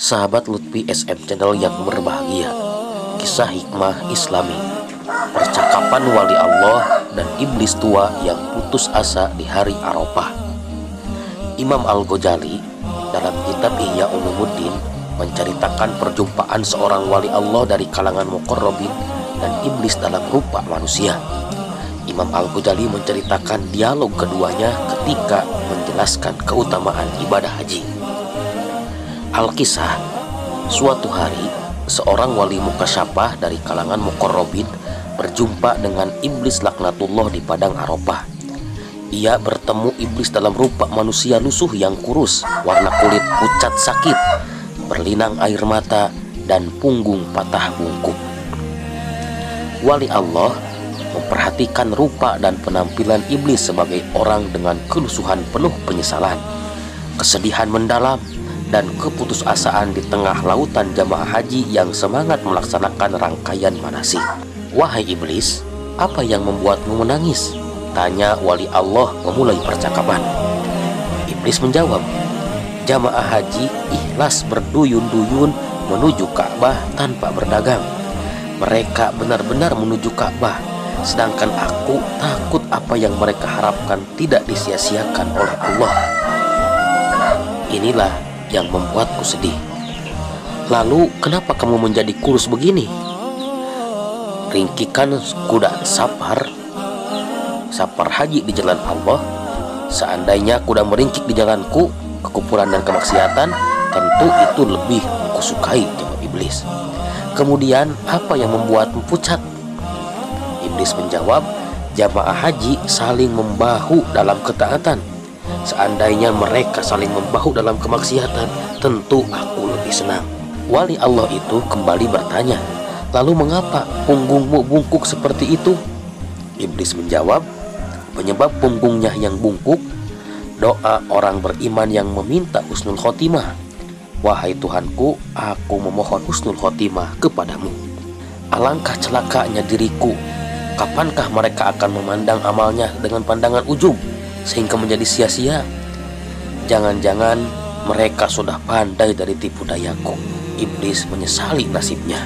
Sahabat Lutfi SM Channel yang berbahagia, kisah hikmah Islami, percakapan wali Allah dan iblis tua yang putus asa di hari Arafah. Imam Al-Ghazali dalam kitab Ihya Ulumuddin menceritakan perjumpaan seorang wali Allah dari kalangan muqarrabin dan iblis dalam rupa manusia. Imam Al-Ghazali menceritakan dialog keduanya ketika menjelaskan keutamaan ibadah haji. Al-Kisah, suatu hari seorang wali mukasyafah dari kalangan muqarrabin berjumpa dengan iblis laknatullah di padang Arafah. Ia bertemu iblis dalam rupa manusia lusuh yang kurus, warna kulit pucat sakit, berlinang air mata, dan punggung patah bungkuk. Wali Allah memperhatikan rupa dan penampilan iblis sebagai orang dengan kelusuhan penuh penyesalan, kesedihan mendalam, dan keputusasaan di tengah lautan jamaah haji yang semangat melaksanakan rangkaian manasik. "Wahai iblis, apa yang membuatmu menangis?" tanya wali Allah memulai percakapan. Iblis menjawab, "Jamaah haji ikhlas berduyun-duyun menuju Ka'bah tanpa berdagang. Mereka benar-benar menuju Ka'bah, sedangkan aku takut apa yang mereka harapkan tidak disia-siakan oleh Allah. Inilah yang membuatku sedih." "Lalu kenapa kamu menjadi kurus begini?" "Ringkikan kuda Safar haji di jalan Allah. Seandainya kuda meringkik di jalanku, kekufuran dan kemaksiatan, tentu itu lebih kusukai," jawab iblis. "Kemudian apa yang membuatmu pucat?" Iblis menjawab, "Jamaah haji saling membahu dalam ketaatan. Seandainya mereka saling membahu dalam kemaksiatan, tentu aku lebih senang." Wali Allah itu kembali bertanya, "Lalu mengapa punggungmu bungkuk seperti itu?" Iblis menjawab, "Penyebab punggungnya yang bungkuk, doa orang beriman yang meminta husnul khotimah. Wahai Tuhanku, aku memohon husnul khotimah kepadamu. Alangkah celakanya diriku, kapankah mereka akan memandang amalnya dengan pandangan ujub sehingga menjadi sia-sia? Jangan-jangan mereka sudah pandai dari tipu dayaku." Iblis menyesali nasibnya.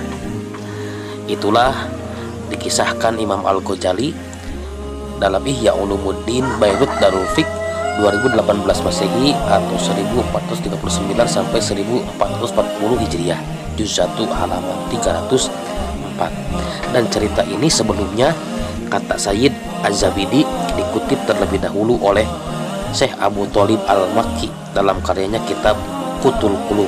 Itulah dikisahkan Imam Al-Ghazali dalam Ihya Ulumuddin Beirut Darul Fiqh 2018 Masehi atau 1439 sampai 1440 Hijriah, juz 1 halaman 304. Dan cerita ini sebelumnya, kata Sayyid Az-Zabidi, dikutip terlebih dahulu oleh Syekh Abu Thalib Al-Makki dalam karyanya kitab Qutul Qulub.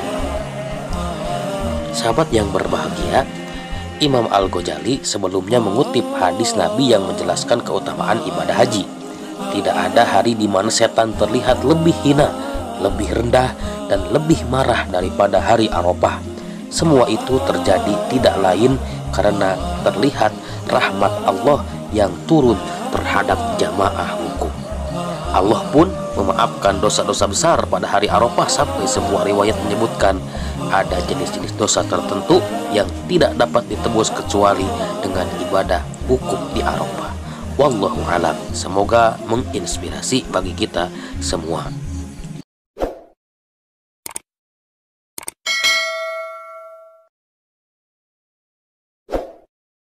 Sahabat yang berbahagia, Imam Al-Ghazali sebelumnya mengutip hadis Nabi yang menjelaskan keutamaan ibadah haji. Tidak ada hari di mana setan terlihat lebih hina, lebih rendah, dan lebih marah daripada hari Arafah. Semua itu terjadi tidak lain karena terlihat rahmat Allah yang turun terhadap jamaah hukum. Allah pun memaafkan dosa-dosa besar pada hari Arafah sampai sebuah riwayat menyebutkan ada jenis-jenis dosa tertentu yang tidak dapat ditebus kecuali dengan ibadah hukum di Arafah. Wallahu alam. Semoga menginspirasi bagi kita semua.